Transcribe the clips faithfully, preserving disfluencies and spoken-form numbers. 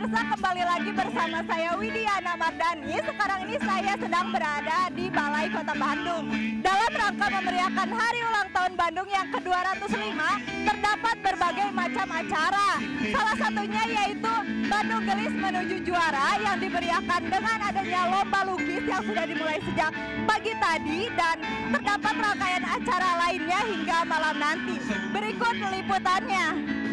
pemirsa, kembali lagi bersama saya Widiana Mardani. Sekarang ini saya sedang berada di Balai Kota Bandung. Dalam rangka memeriahkan Hari Ulang Tahun Bandung yang ke dua ratus lima, terdapat berbagai macam acara. Salah satunya yaitu Bandung Gelis Menuju Juara yang diberiakan dengan adanya lomba lukis yang sudah dimulai sejak pagi tadi dan terdapat rangkaian acara lainnya hingga malam nanti. Berikut liputannya.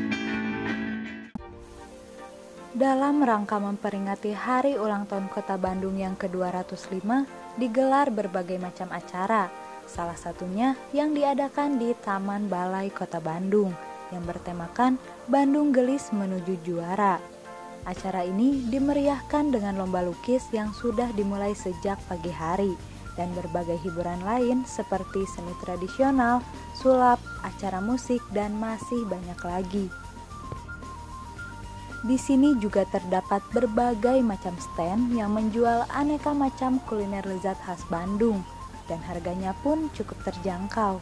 Dalam rangka memperingati Hari Ulang Tahun Kota Bandung yang ke dua ratus lima, digelar berbagai macam acara. Salah satunya yang diadakan di Taman Balai Kota Bandung yang bertemakan Bandung Gelis Menuju Juara. Acara ini dimeriahkan dengan lomba lukis yang sudah dimulai sejak pagi hari dan berbagai hiburan lain seperti seni tradisional, sulap, acara musik, dan masih banyak lagi. Di sini juga terdapat berbagai macam stand yang menjual aneka macam kuliner lezat khas Bandung dan harganya pun cukup terjangkau.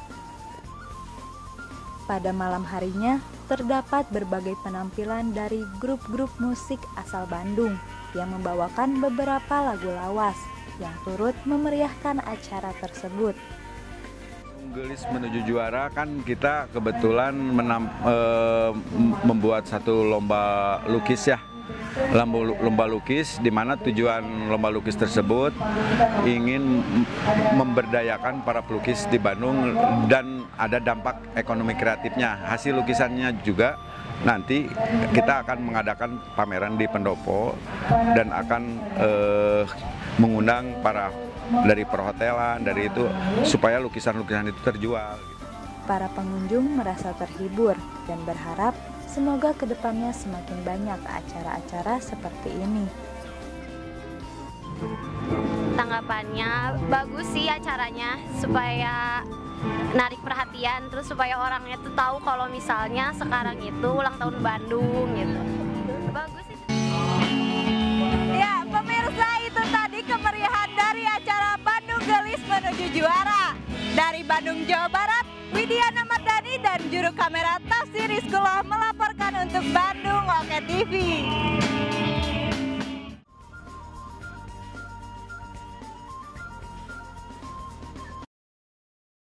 Pada malam harinya terdapat berbagai penampilan dari grup-grup musik asal Bandung yang membawakan beberapa lagu lawas yang turut memeriahkan acara tersebut. Gelis Menuju Juara kan kita kebetulan menam, e, membuat satu lomba lukis ya, lomba, lomba lukis di mana tujuan lomba lukis tersebut ingin memberdayakan para pelukis di Bandung dan ada dampak ekonomi kreatifnya. Hasil lukisannya juga nanti kita akan mengadakan pameran di pendopo dan akan e, mengundang para dari perhotelan, dari itu supaya lukisan-lukisan itu terjual. Para pengunjung merasa terhibur dan berharap semoga kedepannya semakin banyak acara-acara seperti ini. Tanggapannya bagus sih acaranya, supaya narik perhatian, terus supaya orang itu tahu kalau misalnya sekarang itu ulang tahun Bandung gitu. Bagus sih. Ya, pemirsa, itu tadi kemeriahan dari acara Bandung Gelis Menuju Juara. Dari Bandung, Jawa Barat, Widiana Mardani dan juru kamera Tafsir Rizkullah melaporkan untuk Bandung Oke T V.